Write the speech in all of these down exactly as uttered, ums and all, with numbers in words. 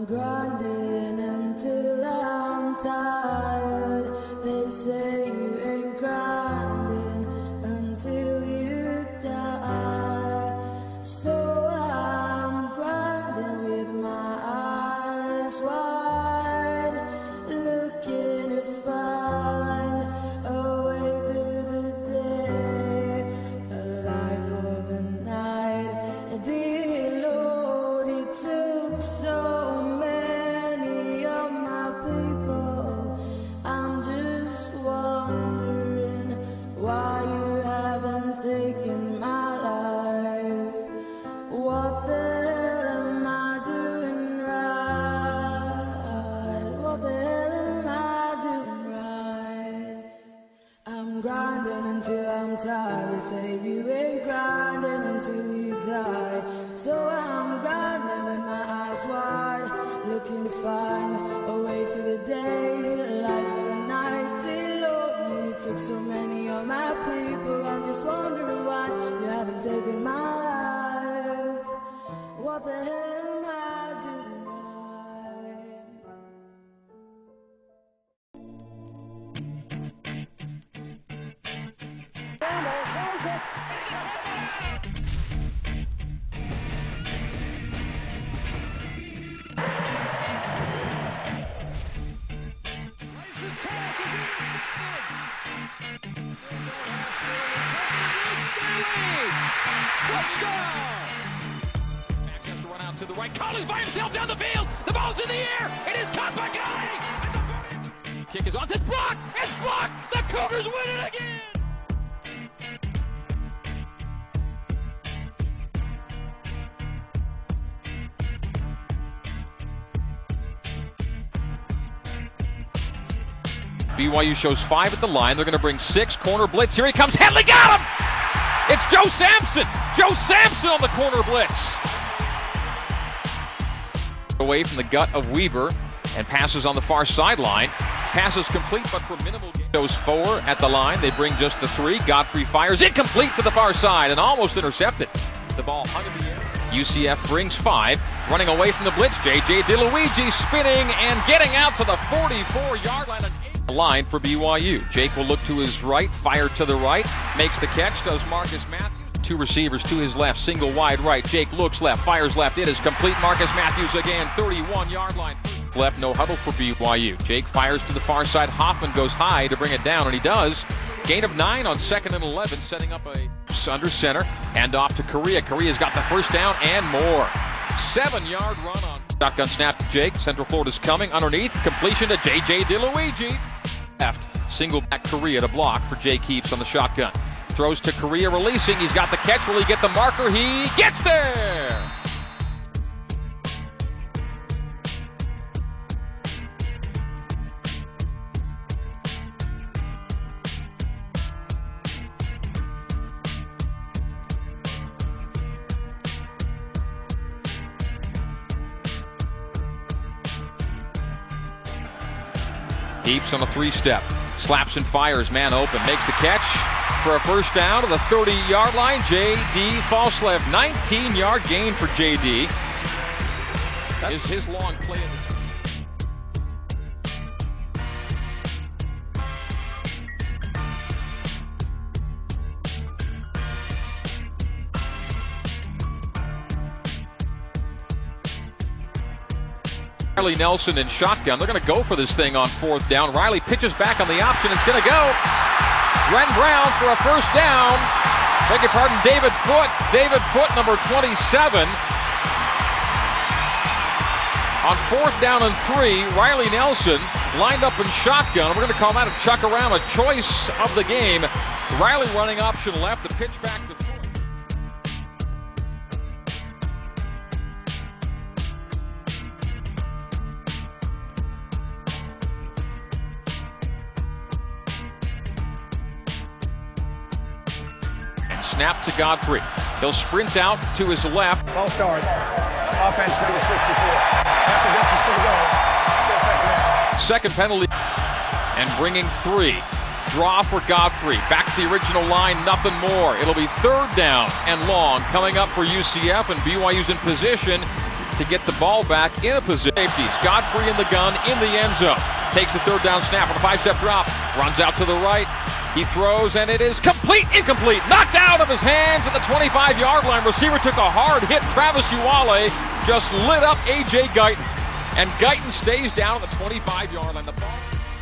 I'm grinding until I'm tired. They say you ain't grinding until you die. So I'm grinding with my eyes wide, looking to find a way through the day, a life for the night. Dear Lord, it took so many of my people. I'm just wondering why you haven't taken my life. What the hell am I doing right? What the hell am I doing right? I'm grinding until I'm tired. They say you ain't grinding until you die. So I'm grinding with my eyes wide, looking to find a way through the day, a life for the night. Dear Lord, you took so many of my people. I'm just wondering why you haven't taken my life. What the hell am I doing Touchdown! Max has to run out to the right. Collins by himself down the field. The ball's in the air. It is caught by Guy. Kick is on. It's blocked. It's blocked. The Cougars win it again. B Y U shows five at the line. They're going to bring six. Corner blitz. Here he comes. Headley got him. It's Joe Sampson! Joe Sampson on the corner blitz! Away from the gut of Weaver and passes on the far sideline. Passes complete, but for minimal gain. Goes four at the line. They bring just the three. Godfrey fires incomplete to the far side and almost intercepted. The ball hung in the air. U C F brings five. Running away from the blitz. J J DeLuigi spinning and getting out to the forty-four yard line. An eight line for B Y U. Jake will look to his right, fire to the right, makes the catch, does Marcus Matthews. Two receivers to his left, single wide right. Jake looks left, fires left. It is complete. Marcus Matthews again, thirty-one yard line. Left, no huddle for B Y U. Jake fires to the far side. Hoffman goes high to bring it down, and he does. Gain of nine on second and eleven, setting up a under center and off to Correa. Correa's got the first down and more. Seven yard run on shotgun snap to Jake. Central Florida's coming underneath. Completion to J J DeLuigi. Left, single back Correa to block for Jake Heaps on the shotgun. Throws to Correa, releasing. He's got the catch. Will he get the marker? He gets there! Heaps on a three-step. Slaps and fires, man open. Makes the catch for a first down to the thirty yard line. J D Falslev, nineteen yard gain for J D. That is his long play of the season. Riley Nelson in shotgun. They're going to go for this thing on fourth down. Riley pitches back on the option. It's going to go. Ren Brown for a first down. Beg your pardon, David Foote. David Foote, number twenty-seven. On fourth down and three, Riley Nelson lined up in shotgun. We're going to call that a chuck-around, a choice of the game. Riley running option left. The pitch back to Foote. Snap to Godfrey. He'll sprint out to his left. Ball start. Offense number sixty-four. Half the distance to the goal. Second penalty. And bringing three. Draw for Godfrey. Back to the original line, nothing more. It'll be third down and long coming up for U C F, and B Y U's in position to get the ball back in a position. Safeties, Godfrey in the gun, in the end zone. Takes a third down snap on a five-step drop. Runs out to the right. He throws, and it is complete, incomplete. Knocked out of his hands at the twenty-five yard line. Receiver took a hard hit. Travis Uwale just lit up A J Guyton. And Guyton stays down at the twenty-five yard line. The ball.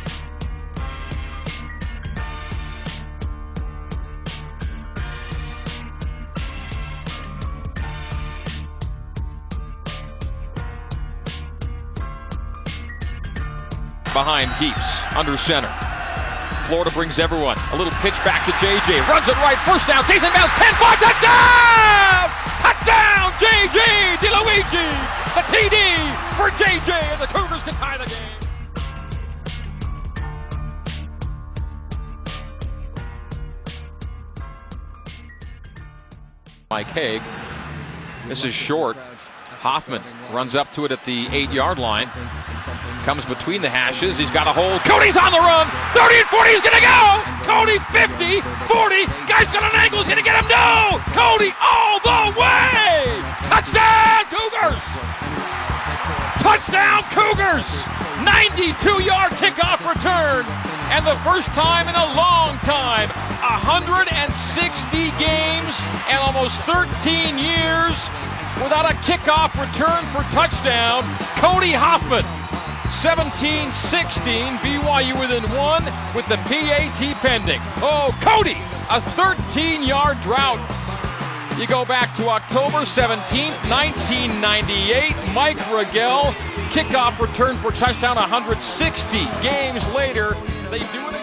Behind Heaps, under center. Florida brings everyone. A little pitch back to J J. Runs it right, first down. Jason Bounce, ten five, touchdown! Touchdown, J J DeLuigi! The T D for J J, and the Cougars can tie the game. Mike Haig. This is short. Hoffman runs up to it at the eight yard line. Comes between the hashes. He's got a hold. Cody's on the run. thirty and forty. He's going to go. Cody fifty, forty. Guy's got an angle. He's going to get him. No. Cody all the way. Touchdown, Cougars. Touchdown, Cougars. ninety-two yard kickoff return. And the first time in a long time. one hundred sixty games and almost thirteen years without a kickoff return for touchdown. Cody Hoffman. seventeen sixteen, B Y U within one with the P A T pending. Oh, Cody, a thirteen yard drought. You go back to October seventeenth, nineteen ninety-eight. Mike Rigel, kickoff return for touchdown. One hundred sixty games later, they do it again.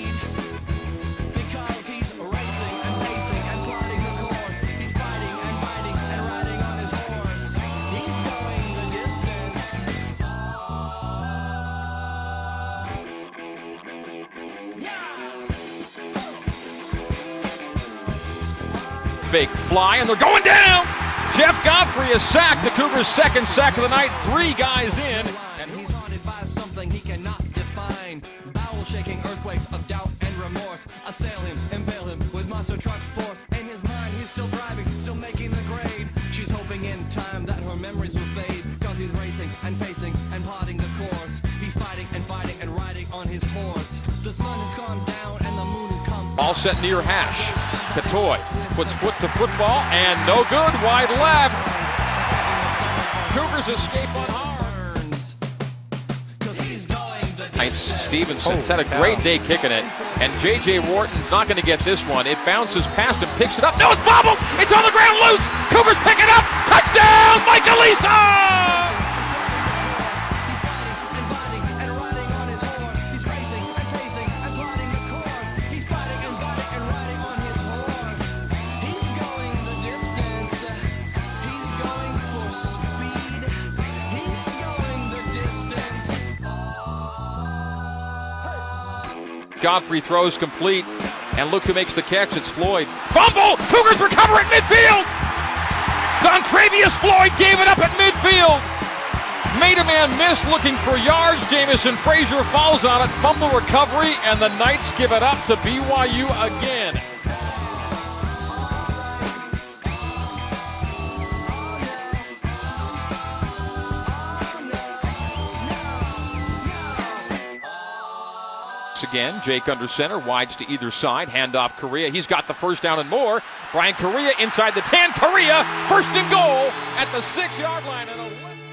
Fake fly, and they're going down. Jeff Godfrey is sacked. The Cougars' second sack of the night. Three guys in. And he's haunted by something he cannot define. Bowel-shaking earthquakes of doubt and remorse assail him, impale him with monster truck force. In his mind, he's still driving, still making the grade. She's hoping in time that her memories will fade, cause he's racing and pacing and plotting the course. He's fighting and fighting and riding on his horse. The sun has gone down and the moon has come. Ball set near hash. Katoy puts foot to football, and no good, wide left. Cougars escape unharmed. Nice. Stevenson's had a great day kicking it, and J J Wharton's not going to get this one. It bounces past him, picks it up. No, it's bobbled. It's on the ground, loose. Cougars pick it up. Touchdown, Mike Elisa! Godfrey throws complete, and look who makes the catch. It's Floyd. Fumble! Cougars recover at midfield! Dontravius Floyd gave it up at midfield. Made a man miss looking for yards. Jamison Frazier falls on it. Fumble recovery, and the Knights give it up to B Y U again. Again, Jake under center, wides to either side, handoff Correa. He's got the first down and more. Brian Correa inside the ten. Correa, first and goal at the six yard line. And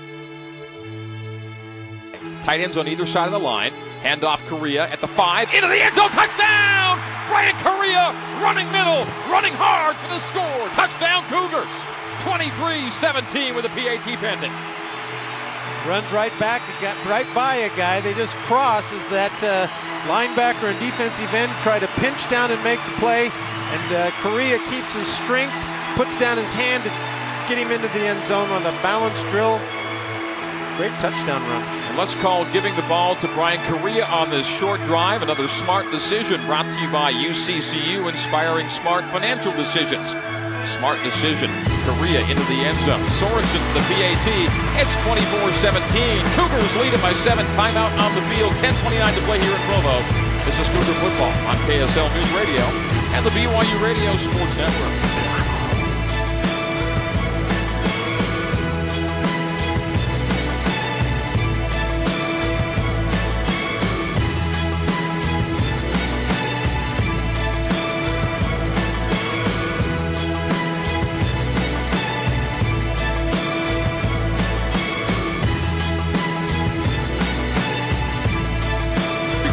a tight ends on either side of the line. Handoff Correa at the five, into the end zone, touchdown! Brian Correa running middle, running hard for the score. Touchdown Cougars, twenty-three seventeen with a P A T pending. Runs right back, got right by a guy. They just cross as that uh, linebacker and defensive end try to pinch down and make the play. And uh, Correa keeps his strength, puts down his hand to get him into the end zone on the balance drill. Great touchdown run. And let's call giving the ball to Brian Correa on this short drive. Another smart decision brought to you by U C C U, inspiring smart financial decisions. Smart decision. Correa into the end zone. Sorensen to the P A T. It's twenty-four seventeen. Cougars lead it by seven. Timeout on the field. ten twenty-nine to play here in Provo. This is Cougar Football on K S L News Radio and the B Y U Radio Sports Network.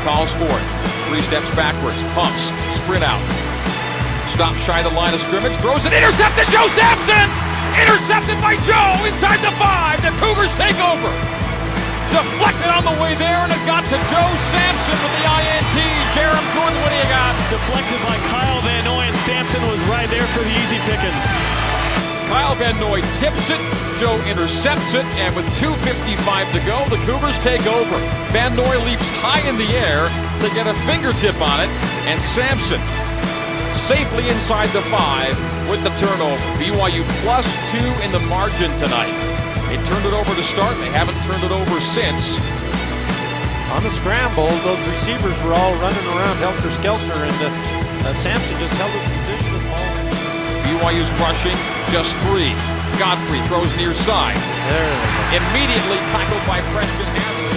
calls for it. Three steps backwards, pumps, sprint out. Stops shy of the line of scrimmage, throws it, intercepted, Joe Sampson! Intercepted by Joe inside the five. The Cougars take over. Deflected on the way there, and it got to Joe Sampson with the I N T. Jerem Jordan, what do you got? Deflected by Kyle Van Noy, and Sampson was right there for the easy pickings. Kyle Van Noy tips it, Joe intercepts it, and with two fifty-five to go, the Cougars take over. Van Noy leaps high in the air to get a fingertip on it, and Sampson safely inside the five with the turnover. B Y U plus two in the margin tonight. They turned it over to start. They haven't turned it over since. On the scramble, those receivers were all running around helter-skelter, and uh, uh, Sampson just held his position with the ball. B Y U's rushing, just three. Godfrey throws near side. There they go. Immediately tackled by Preston Hadley.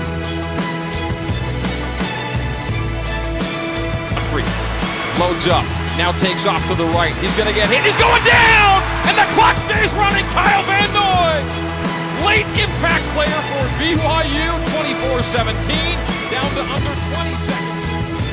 Godfrey loads up, now takes off to the right. He's going to get hit. He's going down! And the clock stays running. Kyle Van Noy, late impact player for B Y U, twenty-four seventeen, down to under twenty seconds.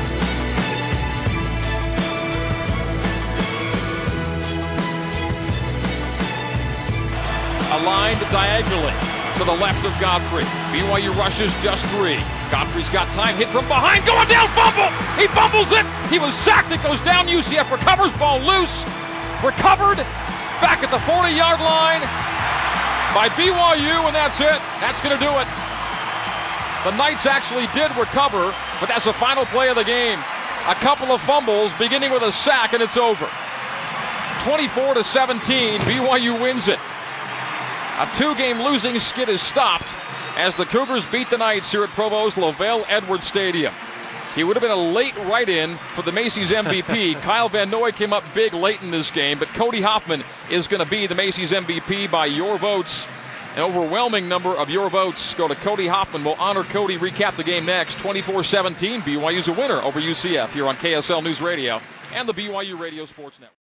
Aligned diagonally to the left of Godfrey. B Y U rushes just three. Godfrey's got time, hit from behind, going down, fumble! He fumbles it! He was sacked, it goes down, U C F recovers, ball loose, recovered, back at the forty-yard line by B Y U, and that's it. That's going to do it. The Knights actually did recover, but that's the final play of the game. A couple of fumbles, beginning with a sack, and it's over. twenty-four to seventeen, B Y U wins it. A two-game losing skid is stopped as the Cougars beat the Knights here at Provo's LaVelle Edwards Stadium. He would have been a late write-in for the Macy's M V P. Kyle Van Noy came up big late in this game, but Cody Hoffman is going to be the Macy's M V P by your votes. An overwhelming number of your votes go to Cody Hoffman. We'll honor Cody, recap the game next. twenty-four seventeen, B Y U's a winner over U C F here on K S L News Radio and the B Y U Radio Sports Network.